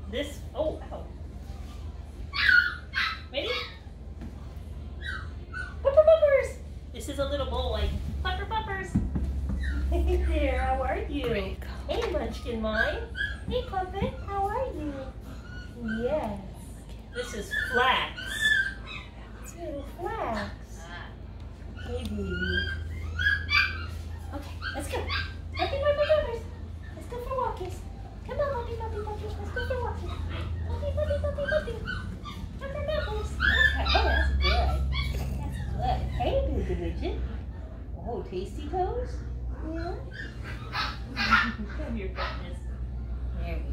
This, oh, ow. Ready? Pupper puppers! This is a little boy. Pupper puppers! Hey there, how are you? Hey, Munchkin mine. Hey, Puppet, how are you? Yes. This is Flax. It's little Flax. Hey, baby. Okay, let's go. Puppy, puppy, puppers. Let's go for walkies. Come on, puppy, puppy, puppy. Let's go for walkies. Puppy, puppy, puppy, puppy. Pupper puppers. Okay. Oh, that's good. That's good. Hey, Boogie Widget. Oh, tasty toes? Yeah. Come here, goodness. There we go.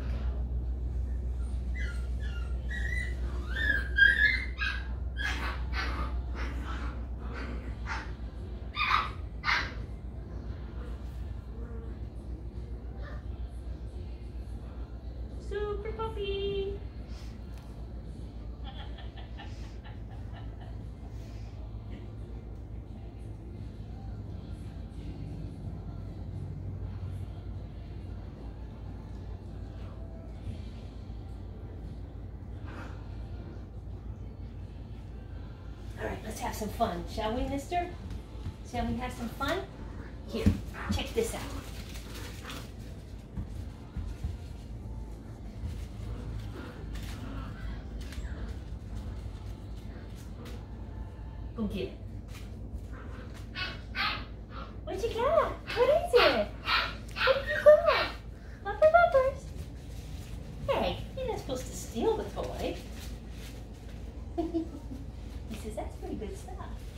Super puppy. All right, let's have some fun, shall we, mister? Shall we have some fun? Here, check this out. Go get it. What you got? What is it? What have you got? Pupper puppers. Hey, you're not supposed to steal the toy. He says, that's pretty good stuff.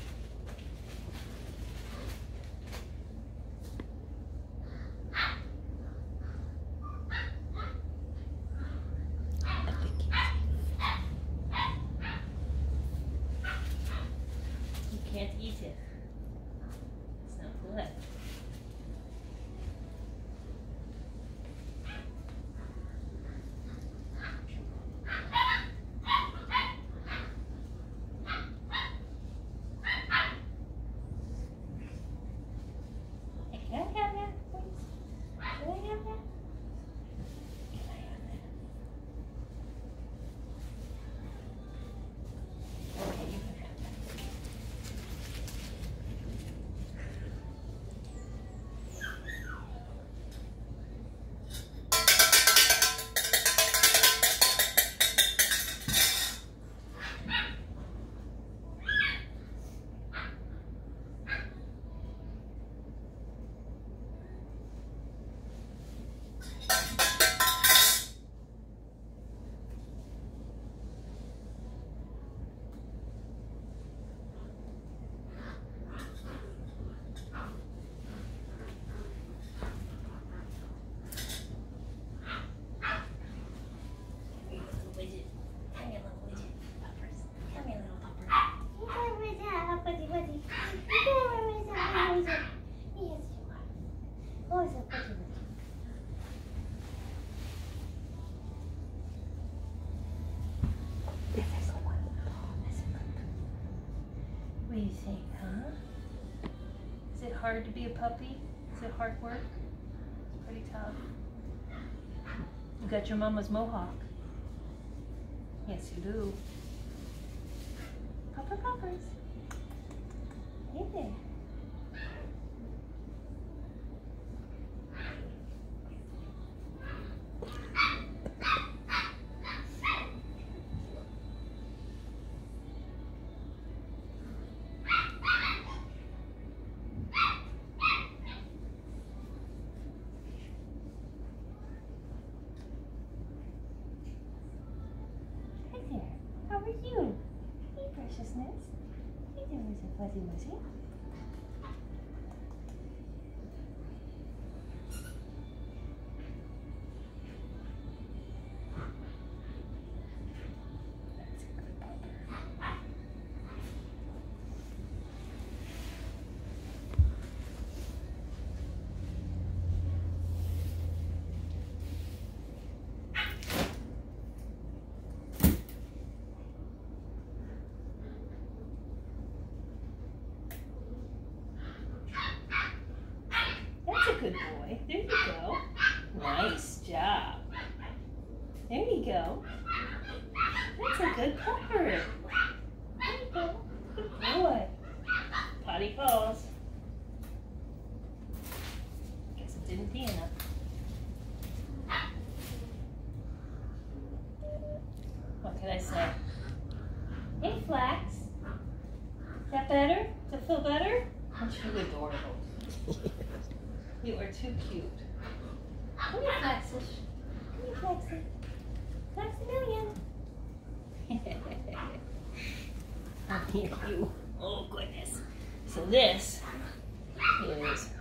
You can't eat it. It's not good. Hey, can I have that, please? Can I have that? Can I have that? Okay, you can have that. What do you think, huh? Is it hard to be a puppy? Is it hard work? It's pretty tough. You got your mama's mohawk. Yes, you do. Pupper puppers. Hey there. Hi there. How are you? Hey, preciousness. Hey there, Mr. Fuzzy Muzzy. That's a good pupper. There you go. That's a good pupper. There you go. Good boy. Potty paws. Guess it didn't pee enough. What can I say? Hey, Flax. Is that better? Does it feel better? Aren't you adorable? You are too cute. Come here, Flaxish. Come here, Flaxy. Flaximillion. Oh, here you. Oh, goodness. So this is